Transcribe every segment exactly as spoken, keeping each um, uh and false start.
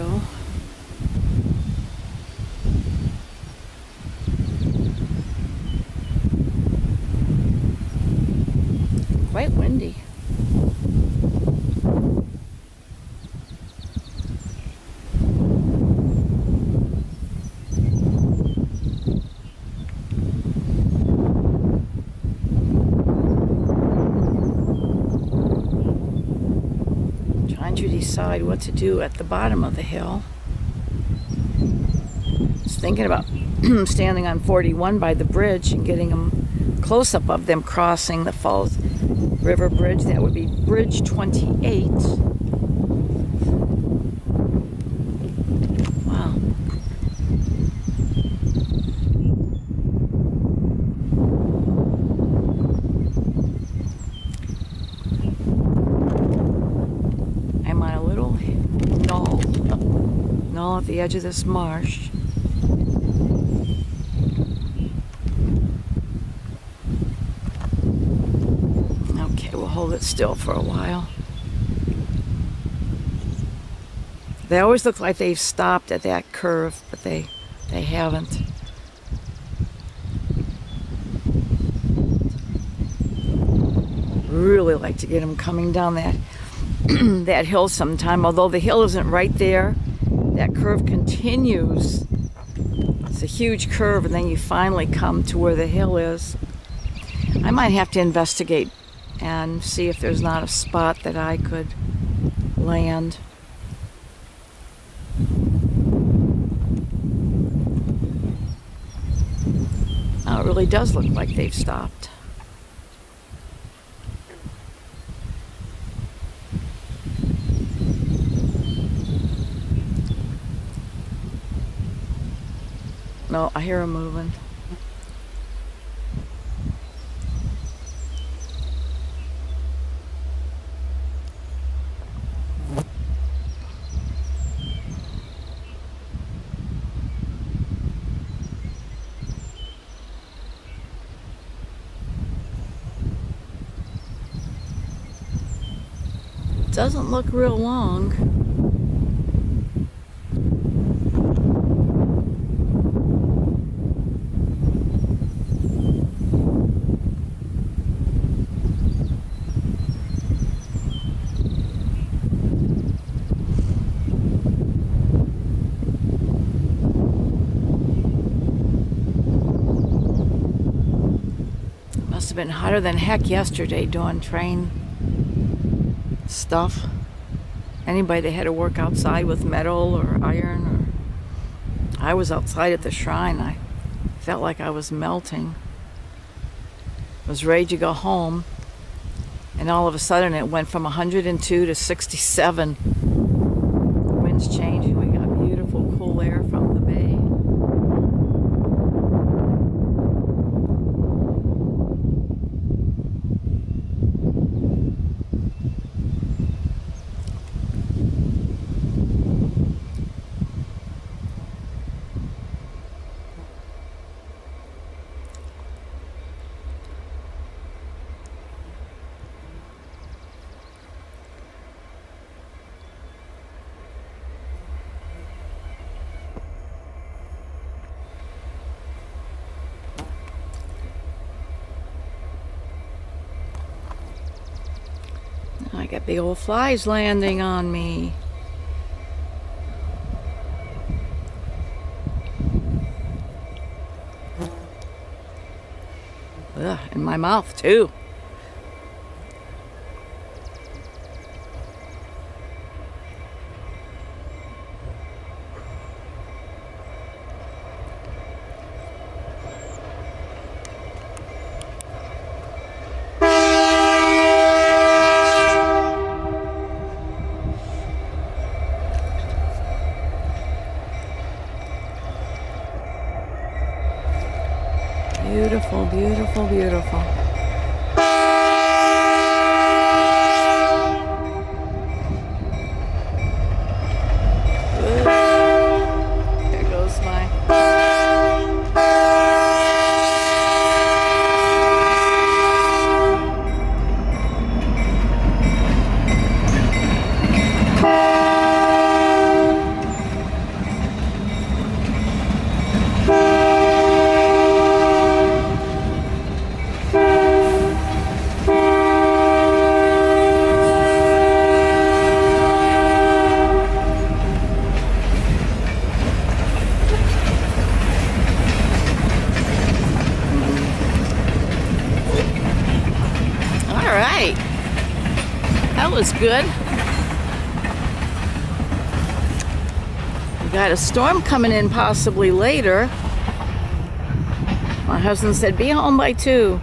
go. Quite windy. Trying to decide what to do at the bottom of the hill. I was thinking about standing on forty-one by the bridge and getting them close up of them crossing the Falls River Bridge. That would be Bridge twenty-eight. Wow. I'm on a little knoll, knoll at the edge of this marsh. Hold it still for a while. They always look like they've stopped at that curve, but they they haven't. Really like to get them coming down that that hill sometime. Although the hill isn't right there, that curve continues. It's a huge curve, and then you finally come to where the hill is. I might have to investigate and see if there's not a spot that I could land. Now it really does look like they've stopped. No, I hear them moving. Doesn't look real long. Must have been hotter than heck yesterday doing train stuff. Anybody that had to work outside with metal or iron, or I was outside at the shrine. I felt like I was melting. I was ready to go home, and all of a sudden it went from one hundred two to sixty-seven. The wind's changing. We got beautiful cool air from the bay. I got big old flies landing on me. Ugh, in my mouth too. Beautiful, beautiful, beautiful. right. That was good. We got a storm coming in possibly later. My husband said, be home by two.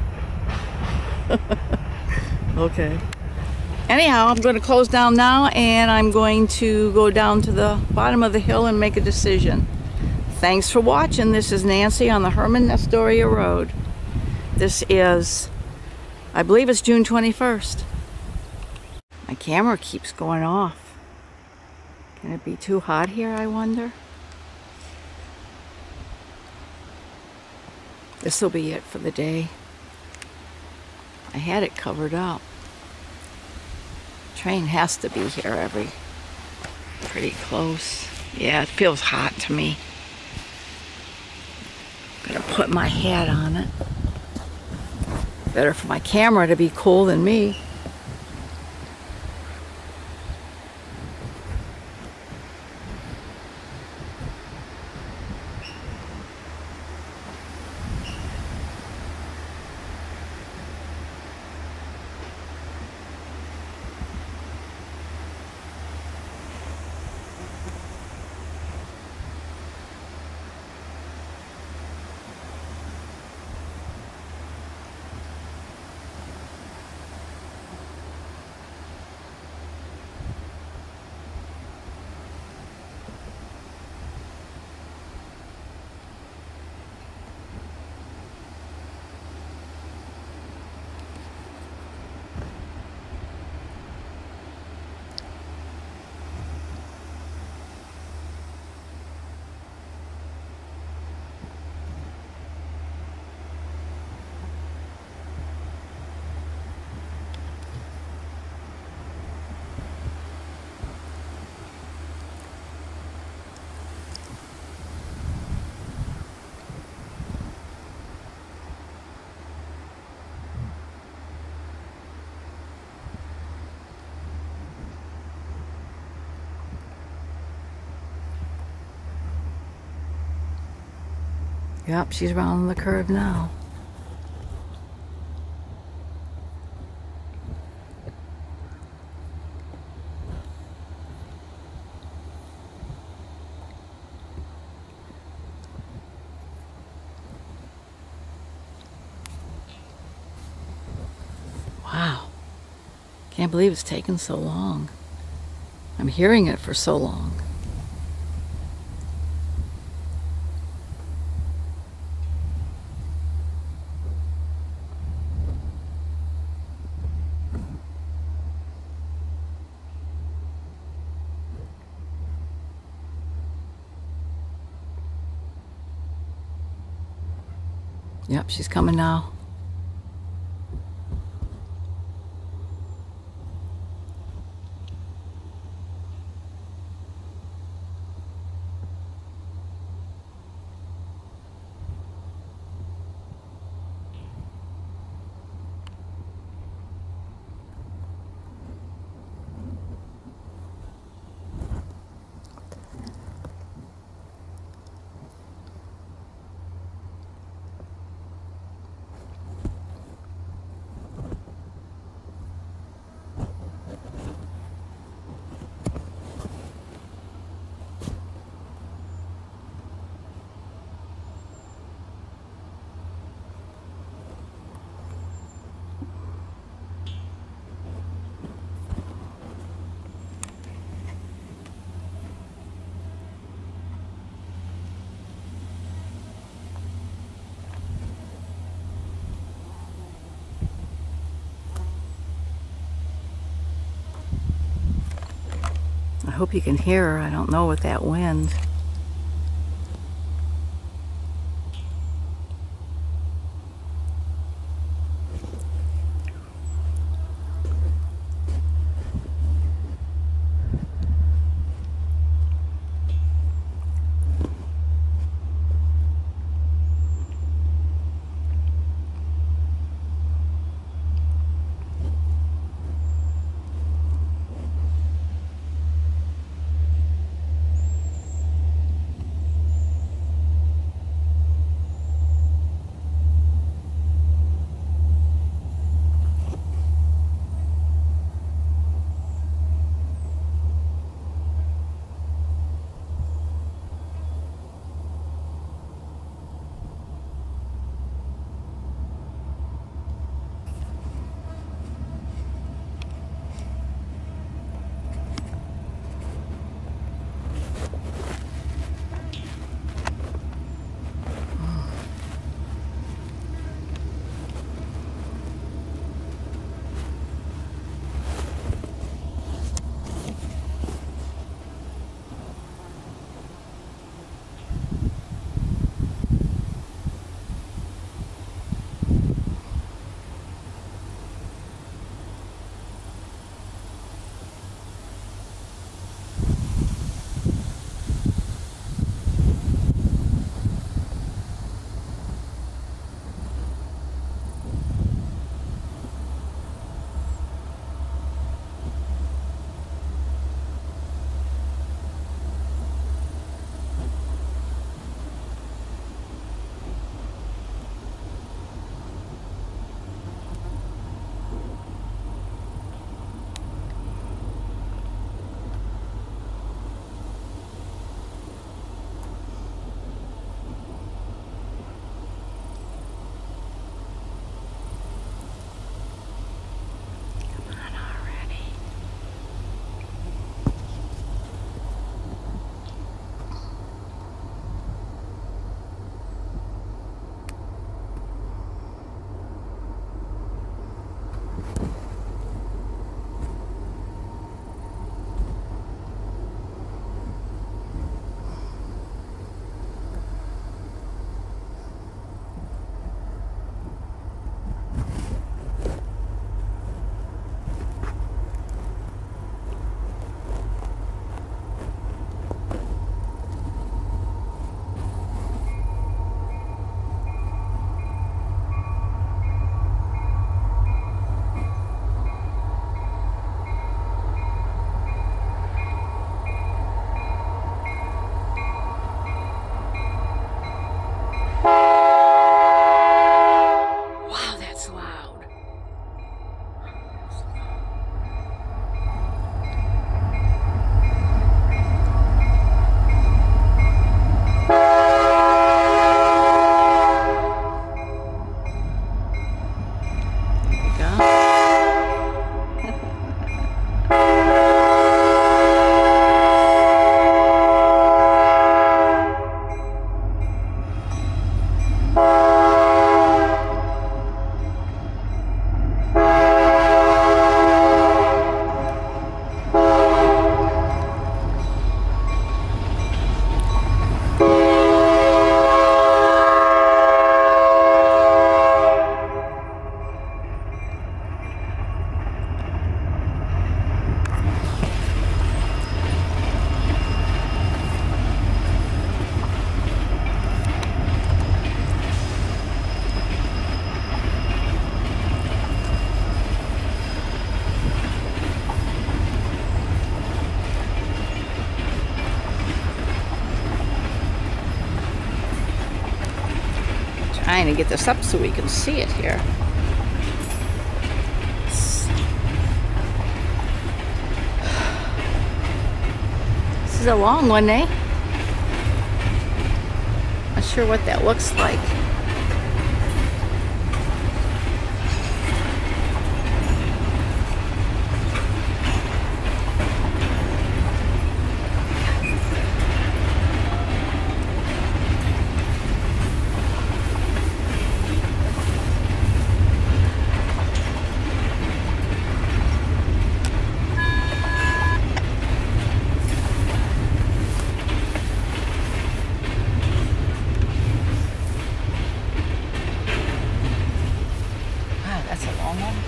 Okay. Anyhow, I'm going to close down now, and I'm going to go down to the bottom of the hill and make a decision. Thanks for watching. This is Nancy on the Herman Astoria Road. This is, I believe it's June twenty-first. My camera keeps going off. Can it be too hot here, I wonder? This will be it for the day. I had it covered up. Train has to be here every pretty close. Yeah, it feels hot to me. Gonna put my hat on it. Better for my camera to be cool than me. Yep, she's rounding the curve now. Wow. Can't believe it's taken so long. I'm hearing it for so long. Yep, she's coming now. I hope you can hear her. I don't know with that wind. trying to get this up so we can see it here. This is a long one, eh? Not sure what that looks like. That's a long one.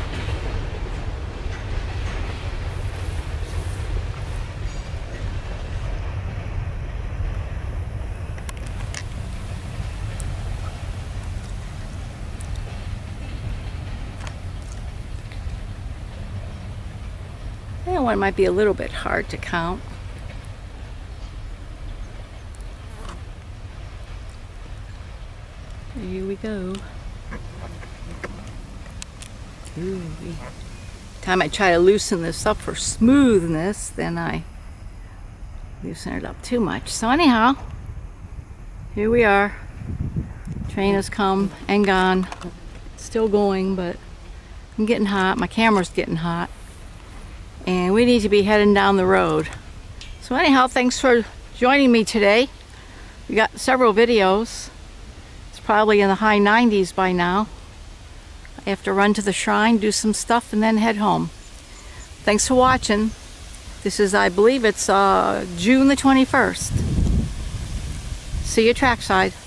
That one might be a little bit hard to count. Here we go. Ooh, time I try to loosen this up for smoothness, then I loosen it up too much. So anyhow, here we are. Train has come and gone. Still going, but I'm getting hot. My camera's getting hot. And we need to be heading down the road. So anyhow, thanks for joining me today. We got several videos. It's probably in the high nineties by now. I have to run to the shrine, do some stuff, and then head home. Thanks for watching. This is, I believe it's uh, June the twenty-first. See you trackside.